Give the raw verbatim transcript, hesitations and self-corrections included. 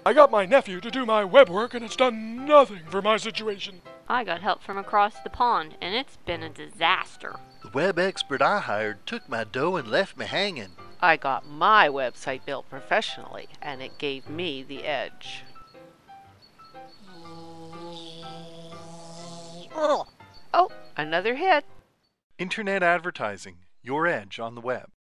I got my nephew to do my web work and it's done nothing for my situation. I got help from across the pond, and it's been a disaster. The web expert I hired took my dough and left me hanging. I got my website built professionally, and it gave me the edge. Oh, another hit. Internet advertising, your edge on the web.